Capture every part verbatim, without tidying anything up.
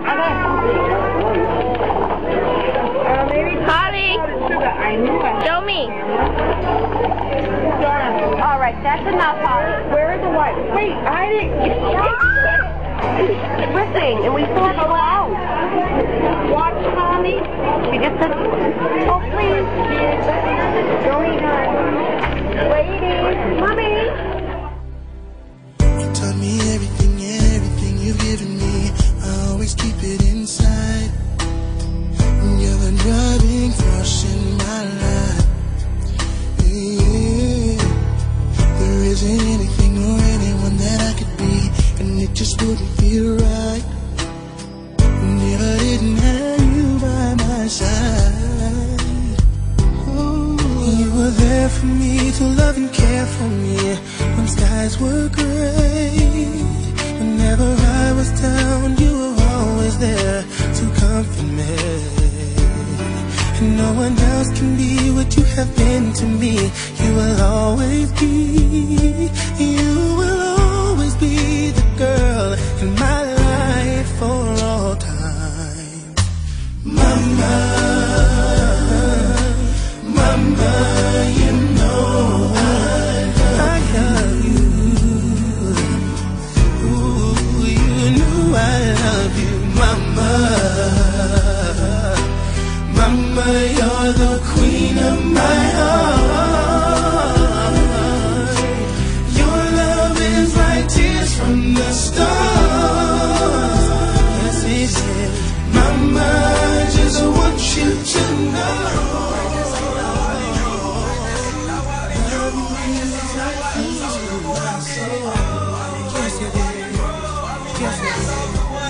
Holly, show me. All right, that's enough, Holly. Where is the white? Wait, I didn't. It's dripping, and we still have to go out. Watch, Holly. She just said, oh, please. Don't eat her. Ladies, Mommy. You taught me everything, everything you've given me. I always keep it inside. You're the driving force in my life. Yeah. There isn't anything or anyone that I could be, and it just wouldn't feel right. If I didn't have you by my side. Oh, you were there for me to love and care for me when skies were gray. Whenever I was down, you were always there to comfort me. And no one else can be what you have been to me. You will always be, you will always be the girl in my life for all time. Mama, Mama, you know I love you. Ooh, you know I love you, Mama. Mama, you're the queen of my heart. Your love is like tears from the stars. Yes, it is. Mama, I just want you to know. Yes, it is. Yes, it is.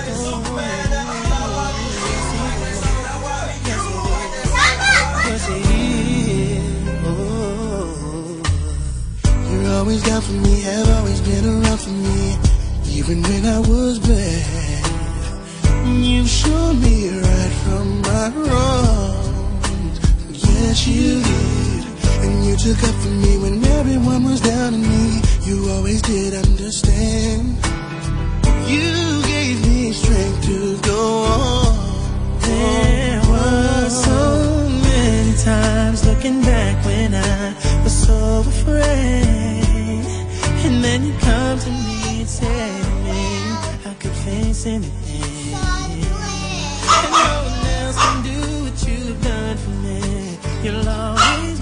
You're always down for me, have always been around for me, even when I was bad. You showed me right from my wrongs. Yes, you did. And you took up for me when everyone was down on me. You always did understand. You gave me strength to go on. There were so many times looking back when I was so afraid, and then you come to me and say to me I could face anything, and no one else can do what you've done for me. You'll always